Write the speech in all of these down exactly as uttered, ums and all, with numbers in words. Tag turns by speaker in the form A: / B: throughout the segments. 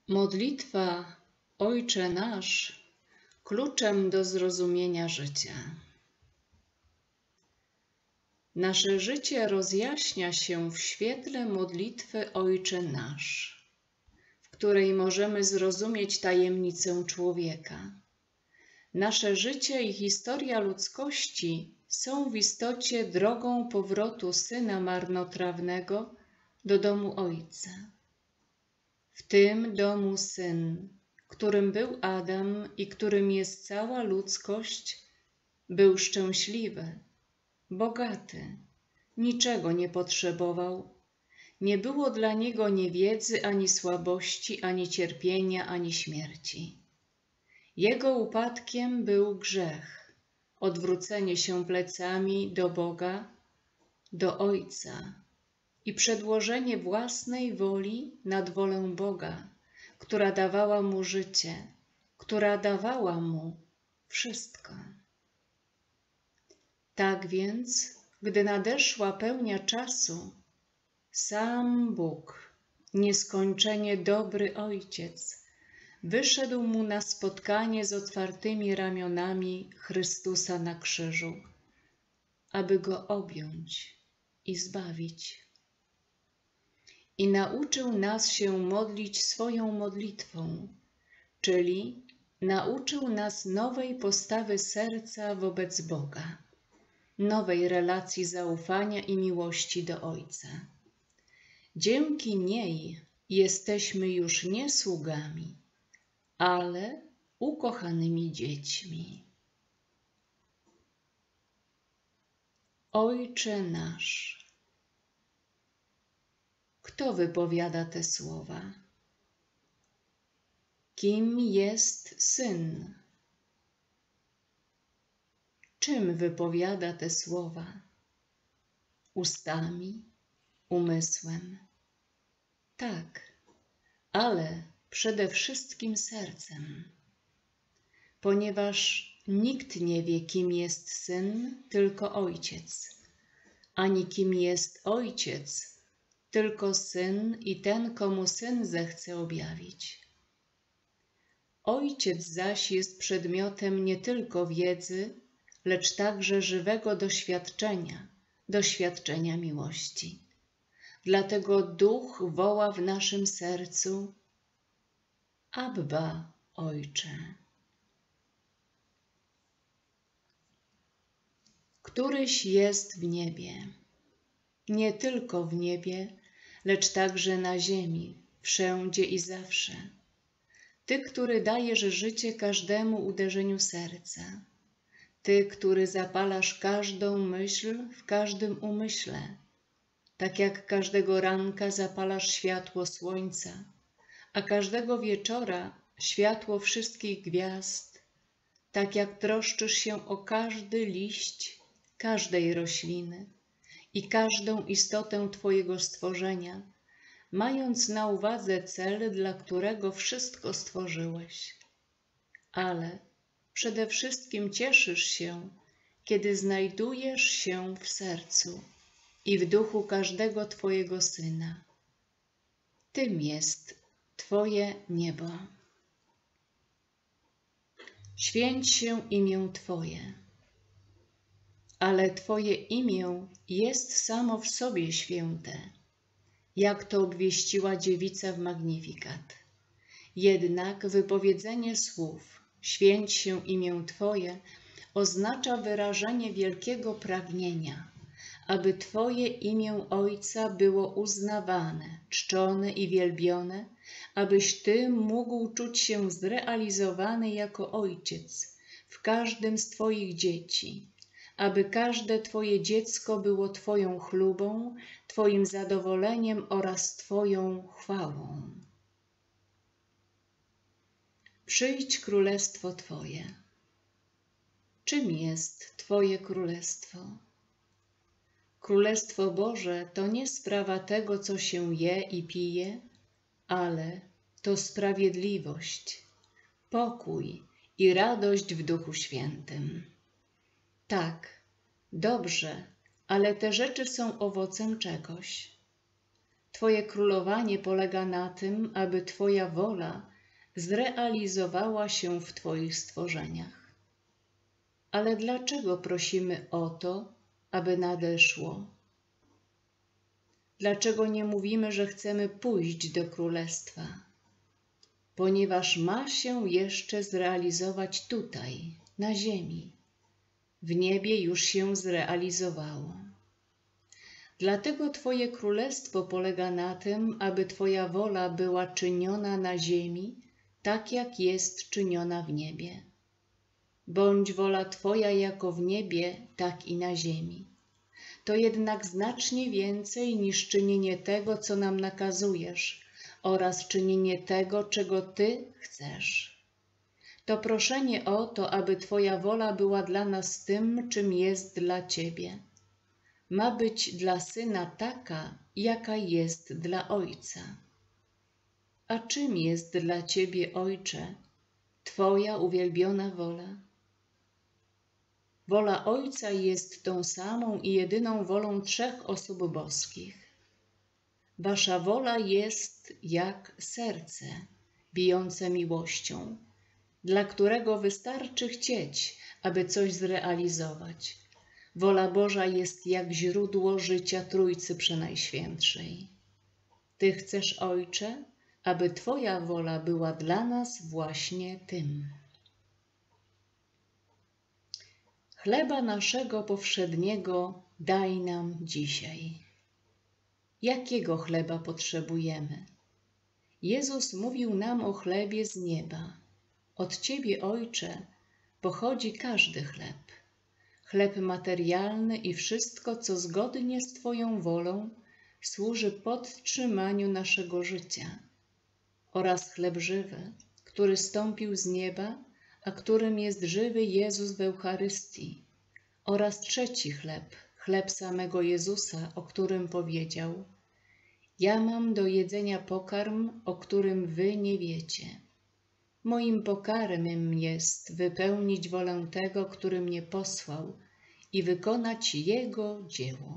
A: Modlitwa Ojcze nasz kluczem do zrozumienia życia. Nasze życie rozjaśnia się w świetle modlitwy Ojcze nasz, w której możemy zrozumieć tajemnicę człowieka. Nasze życie i historia ludzkości są w istocie drogą powrotu Syna marnotrawnego do domu Ojca. W tym domu Syn, którym był Adam i którym jest cała ludzkość, był szczęśliwy, bogaty, niczego nie potrzebował. Nie było dla niego niewiedzy, ani słabości, ani cierpienia, ani śmierci. Jego upadkiem był grzech, odwrócenie się plecami do Boga, do Ojca i przedłożenie własnej woli nad wolę Boga, która dawała mu życie, która dawała mu wszystko. Tak więc, gdy nadeszła pełnia czasu, sam Bóg, nieskończenie dobry Ojciec, wyszedł mu na spotkanie z otwartymi ramionami Chrystusa na krzyżu, aby go objąć i zbawić. I nauczył nas się modlić swoją modlitwą, czyli nauczył nas nowej postawy serca wobec Boga, nowej relacji zaufania i miłości do Ojca. Dzięki niej jesteśmy już nie sługami, ale ukochanymi dziećmi. Ojcze nasz. Kto wypowiada te słowa? Kim jest Syn? Czym wypowiada te słowa? Ustami, umysłem? Tak, ale przede wszystkim sercem. Ponieważ nikt nie wie, kim jest Syn, tylko Ojciec, ani kim jest Ojciec, tylko Syn i ten, komu Syn zechce objawić. Ojciec zaś jest przedmiotem nie tylko wiedzy, lecz także żywego doświadczenia, doświadczenia miłości. Dlatego Duch woła w naszym sercu: Abba, Ojcze. Któryś jest w niebie, nie tylko w niebie, lecz także na ziemi, wszędzie i zawsze. Ty, który dajesz życie każdemu uderzeniu serca. Ty, który zapalasz każdą myśl w każdym umyśle, tak jak każdego ranka zapalasz światło słońca, a każdego wieczora światło wszystkich gwiazd, tak jak troszczysz się o każdy liść każdej rośliny i każdą istotę Twojego stworzenia, mając na uwadze cel, dla którego wszystko stworzyłeś. Ale przede wszystkim cieszysz się, kiedy znajdujesz się w sercu i w duchu każdego Twojego Syna. Tym jest Twoje niebo. Święć się imię Twoje. Ale Twoje imię jest samo w sobie święte, jak to obwieściła dziewica w Magnificat. Jednak wypowiedzenie słów „Święć się imię Twoje” oznacza wyrażenie wielkiego pragnienia, aby Twoje imię Ojca było uznawane, czczone i wielbione, abyś Ty mógł czuć się zrealizowany jako Ojciec w każdym z Twoich dzieci, aby każde Twoje dziecko było Twoją chlubą, Twoim zadowoleniem oraz Twoją chwałą. Przyjdź królestwo Twoje. Czym jest Twoje królestwo? Królestwo Boże to nie sprawa tego, co się je i pije, ale to sprawiedliwość, pokój i radość w Duchu Świętym. Tak, dobrze, ale te rzeczy są owocem czegoś. Twoje królowanie polega na tym, aby Twoja wola zrealizowała się w Twoich stworzeniach. Ale dlaczego prosimy o to, aby nadeszło? Dlaczego nie mówimy, że chcemy pójść do Królestwa? Ponieważ ma się jeszcze zrealizować tutaj, na ziemi. W niebie już się zrealizowało. Dlatego Twoje królestwo polega na tym, aby Twoja wola była czyniona na ziemi, tak jak jest czyniona w niebie. Bądź wola Twoja jako w niebie, tak i na ziemi. To jednak znacznie więcej niż czynienie tego, co nam nakazujesz, oraz czynienie tego, czego Ty chcesz. To proszenie o to, aby Twoja wola była dla nas tym, czym jest dla Ciebie. Ma być dla Syna taka, jaka jest dla Ojca. A czym jest dla Ciebie, Ojcze, Twoja uwielbiona wola? Wola Ojca jest tą samą i jedyną wolą trzech osób boskich. Wasza wola jest jak serce, bijące miłością, dla którego wystarczy chcieć, aby coś zrealizować. Wola Boża jest jak źródło życia Trójcy Przenajświętszej. Ty chcesz, Ojcze, aby Twoja wola była dla nas właśnie tym. Chleba naszego powszedniego daj nam dzisiaj. Jakiego chleba potrzebujemy? Jezus mówił nam o chlebie z nieba. Od Ciebie, Ojcze, pochodzi każdy chleb. Chleb materialny i wszystko, co zgodnie z Twoją wolą służy podtrzymaniu naszego życia. Oraz chleb żywy, który stąpił z nieba, a którym jest żywy Jezus w Eucharystii. Oraz trzeci chleb, chleb samego Jezusa, o którym powiedział: ja mam do jedzenia pokarm, o którym wy nie wiecie. Moim pokarmem jest wypełnić wolę tego, który mnie posłał i wykonać Jego dzieło.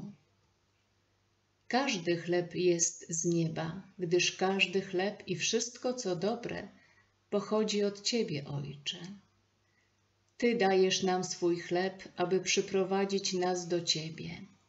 A: Każdy chleb jest z nieba, gdyż każdy chleb i wszystko, co dobre, pochodzi od Ciebie, Ojcze. Ty dajesz nam swój chleb, aby przyprowadzić nas do Ciebie.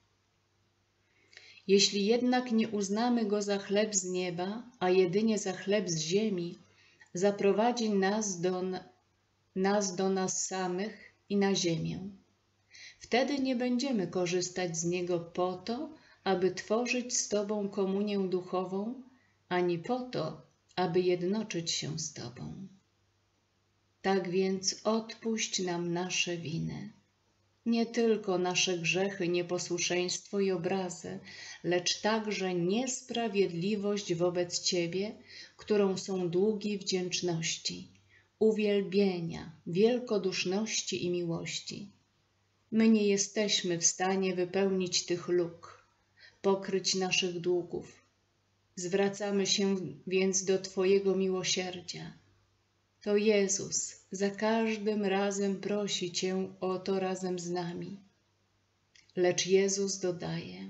A: Jeśli jednak nie uznamy go za chleb z nieba, a jedynie za chleb z ziemi, zaprowadzi nas do, nas do nas samych i na ziemię. Wtedy nie będziemy korzystać z niego po to, aby tworzyć z Tobą komunię duchową, ani po to, aby jednoczyć się z Tobą. Tak więc odpuść nam nasze winy. Nie tylko nasze grzechy, nieposłuszeństwo i obrazy, lecz także niesprawiedliwość wobec Ciebie, którą są długi wdzięczności, uwielbienia, wielkoduszności i miłości. My nie jesteśmy w stanie wypełnić tych luk, pokryć naszych długów. Zwracamy się więc do Twojego miłosierdzia. To Jezus za każdym razem prosi Cię o to razem z nami. Lecz Jezus dodaje: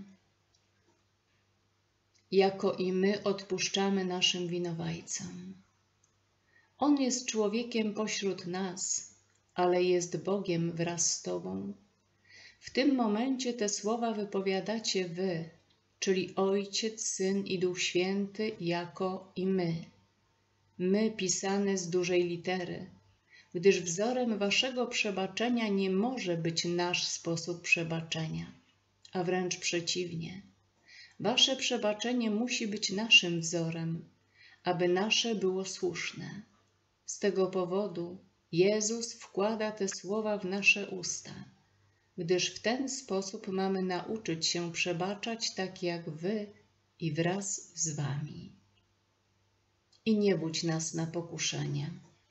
A: jako i my odpuszczamy naszym winowajcom. On jest człowiekiem pośród nas, ale jest Bogiem wraz z Tobą. W tym momencie te słowa wypowiadacie Wy, czyli Ojciec, Syn i Duch Święty, jako i my. My pisane z dużej litery, gdyż wzorem Waszego przebaczenia nie może być nasz sposób przebaczenia, a wręcz przeciwnie. Wasze przebaczenie musi być naszym wzorem, aby nasze było słuszne. Z tego powodu Jezus wkłada te słowa w nasze usta, gdyż w ten sposób mamy nauczyć się przebaczać tak jak Wy i wraz z Wami. I nie budź nas na pokuszenie.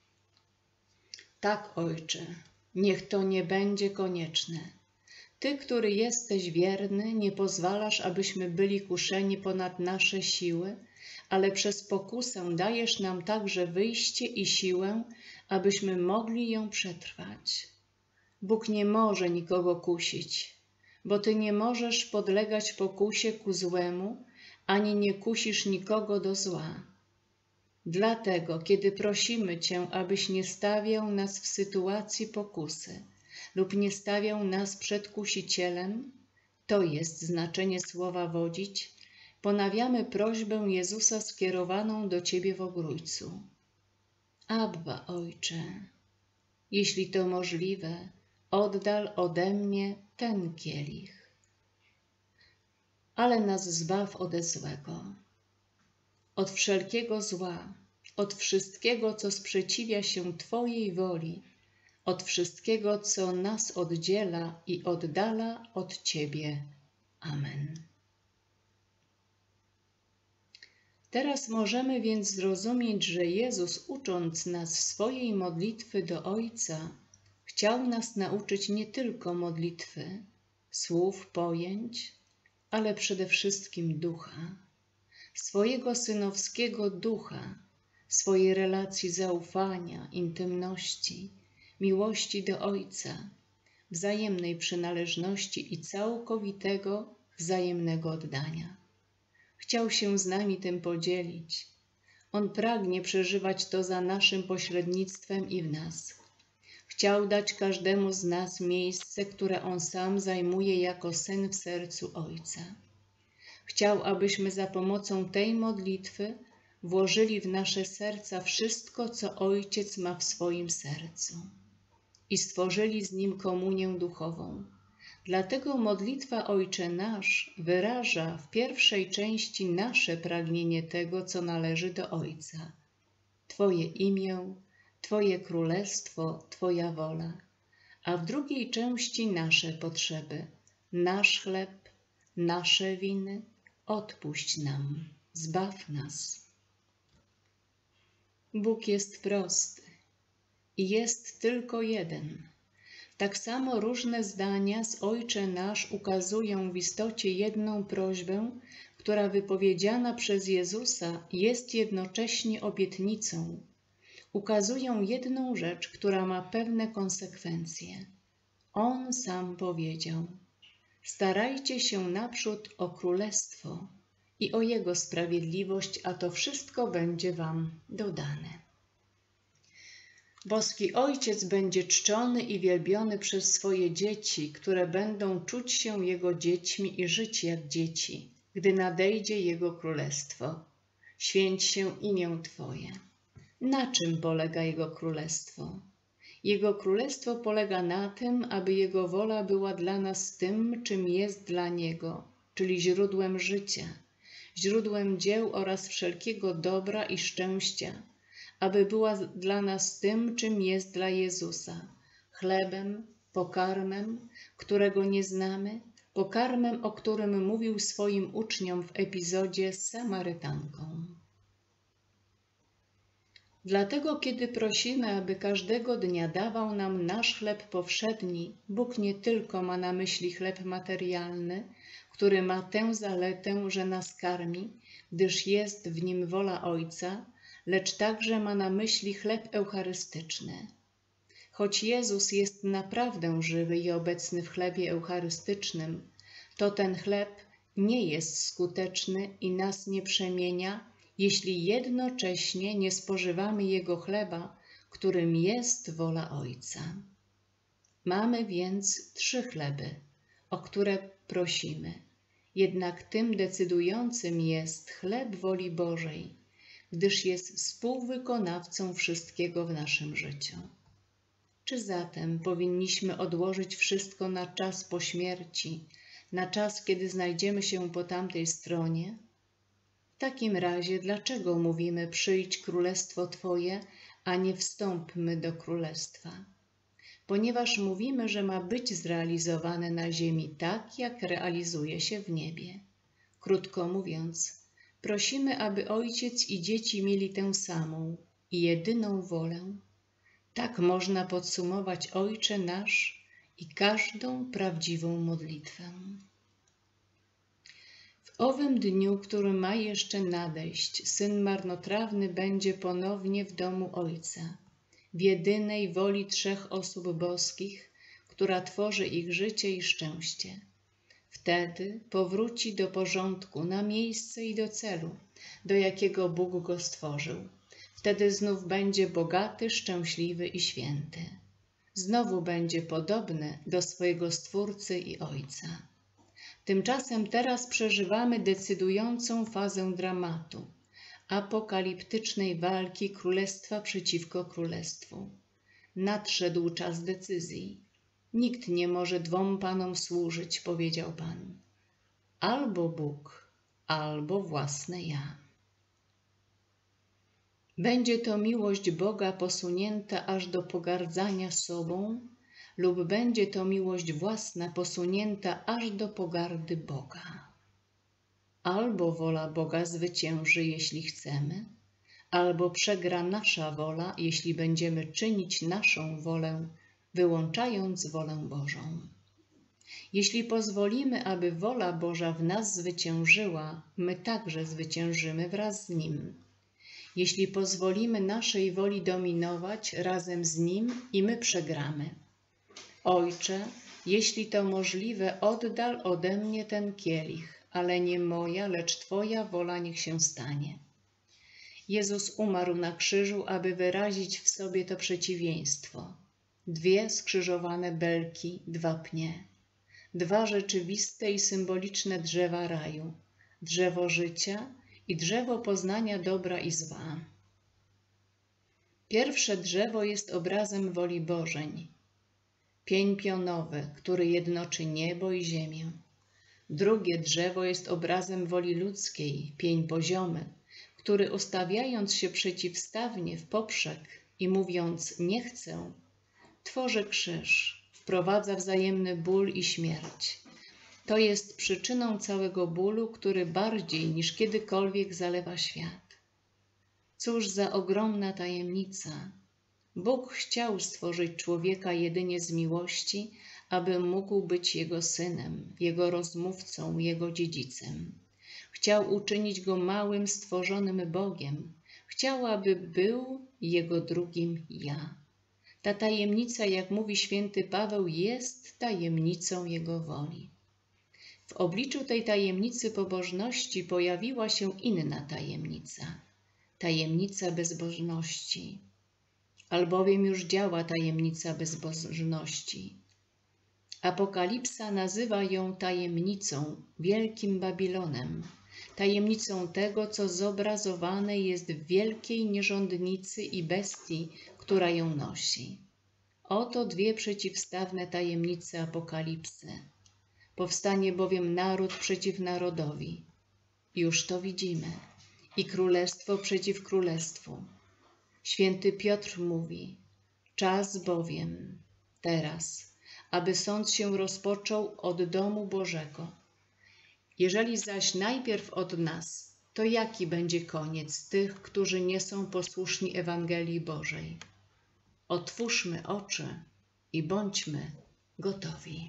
A: Tak, Ojcze, niech to nie będzie konieczne. Ty, który jesteś wierny, nie pozwalasz, abyśmy byli kuszeni ponad nasze siły, ale przez pokusę dajesz nam także wyjście i siłę, abyśmy mogli ją przetrwać. Bóg nie może nikogo kusić, bo Ty nie możesz podlegać pokusie ku złemu, ani nie kusisz nikogo do zła. Dlatego, kiedy prosimy Cię, abyś nie stawiał nas w sytuacji pokusy lub nie stawiał nas przed kusicielem, to jest znaczenie słowa wodzić, ponawiamy prośbę Jezusa skierowaną do Ciebie w Ogrójcu. Abba, Ojcze, jeśli to możliwe, oddal ode mnie ten kielich, ale nas zbaw ode złego, od wszelkiego zła, od wszystkiego, co sprzeciwia się Twojej woli, od wszystkiego, co nas oddziela i oddala od Ciebie. Amen. Teraz możemy więc zrozumieć, że Jezus, ucząc nas swojej modlitwy do Ojca, chciał nas nauczyć nie tylko modlitwy, słów, pojęć, ale przede wszystkim ducha, swojego synowskiego ducha, swojej relacji zaufania, intymności, miłości do Ojca, wzajemnej przynależności i całkowitego wzajemnego oddania. Chciał się z nami tym podzielić. On pragnie przeżywać to za naszym pośrednictwem i w nas. Chciał dać każdemu z nas miejsce, które On sam zajmuje jako Syn w sercu Ojca. Chciał, abyśmy za pomocą tej modlitwy włożyli w nasze serca wszystko, co Ojciec ma w swoim sercu i stworzyli z Nim komunię duchową. Dlatego modlitwa Ojcze Nasz wyraża w pierwszej części nasze pragnienie tego, co należy do Ojca. Twoje imię, Twoje królestwo, Twoja wola, a w drugiej części nasze potrzeby, nasz chleb, nasze winy, odpuść nam, zbaw nas. Bóg jest prosty i jest tylko jeden. Tak samo różne zdania z Ojcze Nasz ukazują w istocie jedną prośbę, która wypowiedziana przez Jezusa jest jednocześnie obietnicą. Ukazują jedną rzecz, która ma pewne konsekwencje. On sam powiedział: starajcie się naprzód o królestwo i o Jego sprawiedliwość, a to wszystko będzie wam dodane. Boski Ojciec będzie czczony i wielbiony przez swoje dzieci, które będą czuć się Jego dziećmi i żyć jak dzieci, gdy nadejdzie Jego królestwo. Święć się imię Twoje. Na czym polega Jego królestwo? Jego królestwo polega na tym, aby Jego wola była dla nas tym, czym jest dla Niego, czyli źródłem życia, źródłem dzieł oraz wszelkiego dobra i szczęścia, aby była dla nas tym, czym jest dla Jezusa, chlebem, pokarmem, którego nie znamy, pokarmem, o którym mówił swoim uczniom w epizodzie z Samarytanką. Dlatego, kiedy prosimy, aby każdego dnia dawał nam nasz chleb powszedni, Bóg nie tylko ma na myśli chleb materialny, który ma tę zaletę, że nas karmi, gdyż jest w nim wola Ojca, lecz także ma na myśli chleb eucharystyczny. Choć Jezus jest naprawdę żywy i obecny w chlebie eucharystycznym, to ten chleb nie jest skuteczny i nas nie przemienia, jeśli jednocześnie nie spożywamy Jego chleba, którym jest wola Ojca. Mamy więc trzy chleby, o które prosimy, jednak tym decydującym jest chleb woli Bożej, gdyż jest współwykonawcą wszystkiego w naszym życiu. Czy zatem powinniśmy odłożyć wszystko na czas po śmierci, na czas, kiedy znajdziemy się po tamtej stronie? W takim razie dlaczego mówimy: przyjdź królestwo Twoje, a nie wstąpmy do królestwa? Ponieważ mówimy, że ma być zrealizowane na ziemi tak, jak realizuje się w niebie. Krótko mówiąc, prosimy, aby Ojciec i dzieci mieli tę samą i jedyną wolę. Tak można podsumować Ojcze Nasz i każdą prawdziwą modlitwę. W owym dniu, który ma jeszcze nadejść, Syn marnotrawny będzie ponownie w domu Ojca, w jedynej woli trzech osób boskich, która tworzy ich życie i szczęście. W Wtedy powróci do porządku, na miejsce i do celu, do jakiego Bóg go stworzył. Wtedy znów będzie bogaty, szczęśliwy i święty. Znowu będzie podobny do swojego Stwórcy i Ojca. Tymczasem teraz przeżywamy decydującą fazę dramatu, apokaliptycznej walki królestwa przeciwko królestwu. Nadszedł czas decyzji. Nikt nie może dwom panom służyć, powiedział Pan. Albo Bóg, albo własne ja. Będzie to miłość Boga posunięta aż do pogardzania sobą, lub będzie to miłość własna posunięta aż do pogardy Boga. Albo wola Boga zwycięży, jeśli chcemy, albo przegra nasza wola, jeśli będziemy czynić naszą wolę, wyłączając wolę Bożą. Jeśli pozwolimy, aby wola Boża w nas zwyciężyła, my także zwyciężymy wraz z Nim. Jeśli pozwolimy naszej woli dominować razem z Nim, i my przegramy. Ojcze, jeśli to możliwe, oddal ode mnie ten kielich, ale nie moja, lecz Twoja wola niech się stanie. Jezus umarł na krzyżu, aby wyrazić w sobie to przeciwieństwo. Dwie skrzyżowane belki, dwa pnie. Dwa rzeczywiste i symboliczne drzewa raju. Drzewo życia i drzewo poznania dobra i zła. Pierwsze drzewo jest obrazem woli Bożej. Pień pionowy, który jednoczy niebo i ziemię. Drugie drzewo jest obrazem woli ludzkiej, pień poziomy, który ustawiając się przeciwstawnie w poprzek i mówiąc nie chcę, tworzy krzyż, wprowadza wzajemny ból i śmierć. To jest przyczyną całego bólu, który bardziej niż kiedykolwiek zalewa świat. Cóż za ogromna tajemnica! Bóg chciał stworzyć człowieka jedynie z miłości, aby mógł być Jego synem, Jego rozmówcą, Jego dziedzicem. Chciał uczynić go małym, stworzonym Bogiem. Chciał, aby był Jego drugim ja. Ta tajemnica, jak mówi święty Paweł, jest tajemnicą Jego woli. W obliczu tej tajemnicy pobożności pojawiła się inna tajemnica. Tajemnica bezbożności. Albowiem już działa tajemnica bezbożności. Apokalipsa nazywa ją tajemnicą, wielkim Babilonem, tajemnicą tego, co zobrazowane jest w wielkiej nierządnicy i bestii, która ją nosi. Oto dwie przeciwstawne tajemnice Apokalipsy. Powstanie bowiem naród przeciw narodowi. Już to widzimy. I królestwo przeciw królestwu. Święty Piotr mówi, czas bowiem teraz, aby sąd się rozpoczął od domu Bożego. Jeżeli zaś najpierw od nas, to jaki będzie koniec tych, którzy nie są posłuszni Ewangelii Bożej? Otwórzmy oczy i bądźmy gotowi.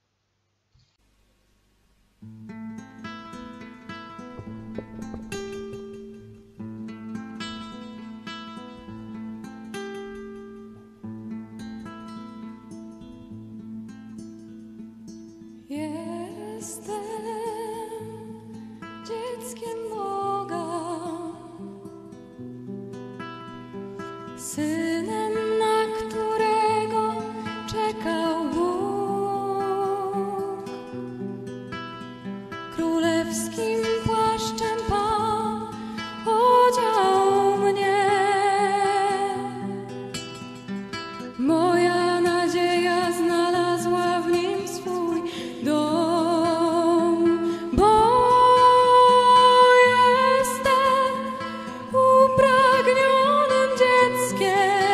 B: Jestem dzieckiem Boga, synem, na którego czekał Bóg. Królewskim płaszczem Pan odział mnie. Moja nadzieja znalazła w nim swój dom, bo jestem upragnionym dzieckiem.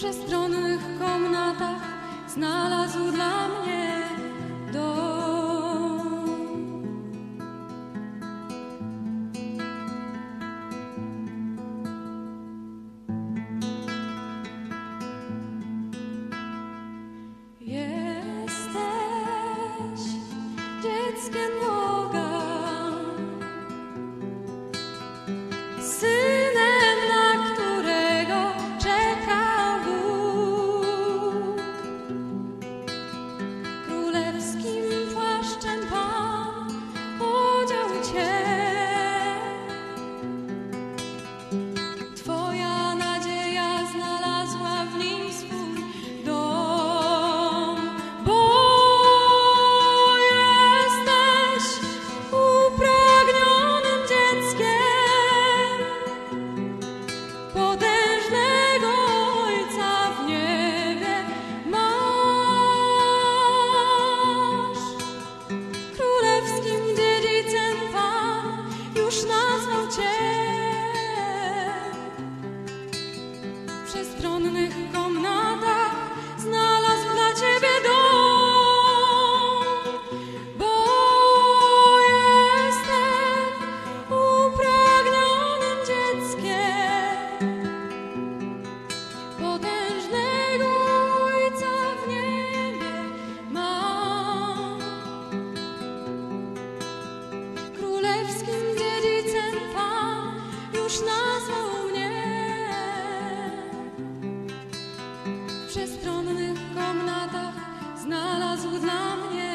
B: przestronnych komnatach znalazł dla mnie dom. Jesteś dzieckiem Boga, synem, na którego czekał Bóg. Królewskim płaszczem Pan odział Cię. Twoja nadzieja znalazła w nim swój dom, bo jesteś upragnionym dzieckiem potężnego Ojca w niebie masz. Królewskim dziedzicem Pan już nazwał Cię. W przestronnych komnatach znalazł dla Ciebie dom, bo jestem upragnionym dzieckiem potężnego Ojca w niebie mam. Królewskim dziedzicem Pan już nazwał mnie. W przestronnych komnatach znalazł dla mnie